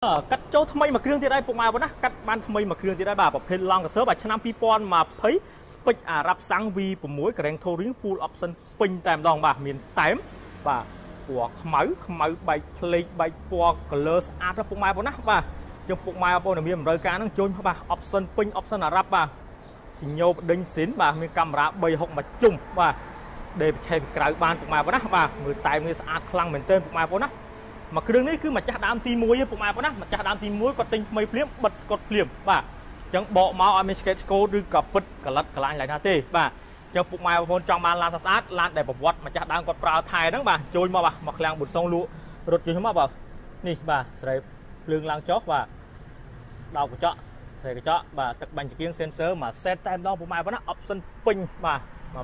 កាត់ចូលថ្មីមួយគ្រឿងទៀតហើយពុកម៉ែបងណាកាត់បានថ្មីមួយគ្រឿងទៀតហើយបាទប្រភេទឡង់កសើបាទឆ្នាំ2020ស្ពេចអារ៉ាប់សាំង V6 Grand Touring Full Option ពេញតែម្ដងបាទមានតែមបាទពណ៌ខ្មៅបែកផ្លេកបែកពណ៌ color ស្អាតពុកម៉ែបងណាបាទយើងពុកម៉ែបងមានតម្រូវការហ្នឹងចូលបាទ option ពេញ option អារ៉ាប់បាទសញ្ញោបដេញស៊ីនបាទមានកាមេរ៉ា360មួយជុំបាទដេបឆេពីក្រៅបានពុកម៉ែបងណាបាទមើលតែមនេះស្អាតខ្លាំងមែនទែនពុកម៉ែបងណាមកគ្រឿងនេះគឺម្ចាស់ដើមទី1ពុកម៉ែបងណាម្ចាស់ដើមទី1គាត់ទិញថ្មីភ្លាមបិទស្កុតភ្លាមបាទអញ្ចឹងបកមកឲ្យមានស្កេតស្កូឬក៏ពិតកលិតកន្លាញ់ឡើយណាទេបាទអញ្ចឹងពុកម៉ែបងប្អូនចង់បានឡានស្អាតឡានដែលប្រវត្តិម្ចាស់ដើមគាត់ប្រើថែហ្នឹងបាទចូលមកបាទមកឃ្លាំងបុនសុងលក់រត់ចូលមកបាទនេះបាទស្រីភ្លើងឡើងចុះបាទដោកកញ្ចក់ស្រីកញ្ចក់បាទទឹកបាញ់ជាង sensor មក set តែម្ដងពុកម៉ែបងណា option ពេញបាទ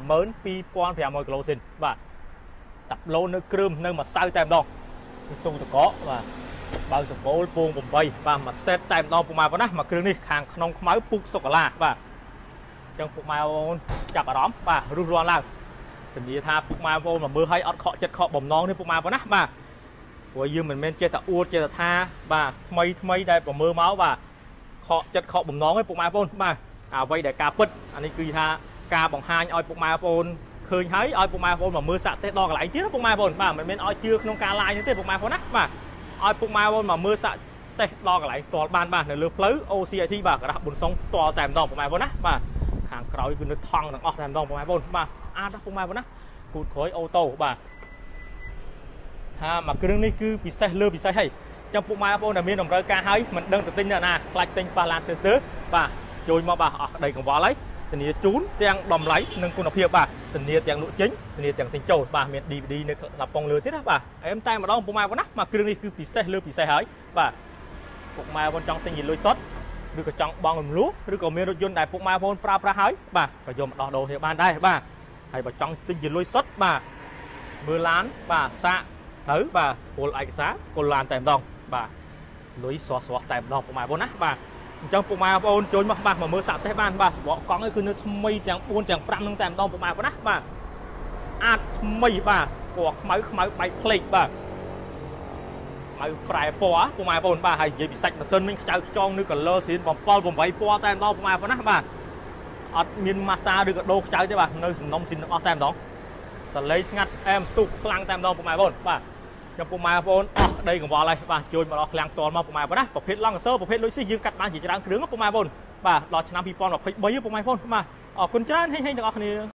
12500 គីឡូសិនបាទតាប់ឡូនៅគ្រឿងនៅមួយសៅតែម្ដងទុងតកបាទបើកតកូលពង8បាទមួយ set តែម្ដងពុកម៉ែបងណាមកគ្រឿងនេះខាងក្នុងខ្មៅពុកសុកាឡាបាទអញ្ចឹងពុកម៉ែបងចាប់អារម្មណ៍បាទរុះរាន់ឡើងធានាថាពុកម៉ែបងមកមើលឲ្យអត់ខកចិត្តខកបំណងនេះពុកម៉ែបងណាបាទព្រោះយើងមិនមែនចេះតែអួតចេះតែថាបាទថ្មីដែលប្រមើលមកបាទខកចិត្តខកបំណងទេពុកម៉ែបងបាទអ្វីដែលការពិតអានេះគឺថាការបង្ហាញឲ្យពុកម៉ែបងឃើញហើយឲ្យពុកម៉ែបងមកមើលសាក់ទេសដល់កន្លែងទៀតពុកម៉ែបងបាទមិនមែនឲ្យជឿក្នុងការ live នេះទេពុកម៉ែបងណាបាទឲ្យពុកម៉ែបងមកមើលសាក់ទេសដល់កន្លែងផ្ទាល់បានបាទនៅលើផ្លូវ OCIT បាទក្រាស់បុនសុងផ្ទាល់តែម្ដងពុកម៉ែបងណាបាទខាងក្រោយគឺនៅថង់ទាំងអស់តែម្ដងពុកម៉ែបងបាទស្អាតណាស់ពុកម៉ែបងណាគូតក្រោយអូតូបាទថាមកគ្រឿងនេះគឺពិសេសលើពិសេសហើយចាំពុកម៉ែបងដែលមានតម្រូវការហើយមិនដឹងទៅទិញនៅណាខ្លាចទិញប៉ះឡាន sister បាទជួយមកបាទអស់ក្តីកង្វល់ហើយធានាជូនទាំងតម្លៃនិងគុណភាពបាទធានាទាំងលក់ចេញធានាទាំងទិញចូលបាទមាន DVD នៅកំប៉ុងលើទៀតណាបាទអែមតែម្ដងពុកម៉ែបងណាមកគ្រឿងនេះគឺពិសេសលើពិសេសហើយបាទពុកម៉ែបងចង់ទិញជាលុយសុទ្ធឬក៏ចង់បង់រំលោះឬក៏មានរថយន្តដែលពុកម៉ែបងប្រើប្រាស់ហើយបាទក៏យកមកដោះដូរគ្នាបានដែរបាទហើយបើចង់ទិញជាលុយសុទ្ធបាទមើលឡានបាទសាកត្រូវបាទពលឯកសារពលឡានតែម្ដងបាទលុយស្រស់តែម្ដងពុកម៉ែបងណាបាទអញ្ចឹងពុកម៉ែបងប្អូនចូលមកបាទមកមើលសាក់ទេសបានបាទសបកកង់នេះគឺនៅថ្មីទាំង4ទាំង5នឹងតែម្ដងពុកម៉ែបងណាបាទស្អាតថ្មីបាទពណ៌ខ្មៅបែកផ្លេកបាទឲ្យប្រែពណ៌ពុកម៉ែបងប្អូនបាទហើយនិយាយពីសាច់ម៉ាស៊ីនវិញខ្ចៅខ្ចងនៅ color ស្រៀន7 8ពណ៌តែម្ដងពុកម៉ែបងណាបាទអត់មានម៉ាសាឬក៏ដូរខ្ចៅទេបាទនៅសំណុំស៊ីនទាំងអស់តែម្ដងសលេងស្ងាត់អែមស្ទុះខ្លាំងតែម្ដងពុកម៉ែបងប្អូនបាទចំពុកម៉ែបងប្អូនអស់ដីកង្វល់ហើយបាទជួយមកដល់ឃ្លាំងផ្ទាល់មកពុកម៉ែបងណាប្រភេទឡង់កសើប្រភេទលុយស៊ីយើងកាត់បានជាច្រើនគ្រឿងពុកម៉ែបងប្អូនបាទដល់ឆ្នាំ2023ពុកម៉ែបងប្អូនបាទអរគុណច្រើនហេងទាំងអស់គ្នា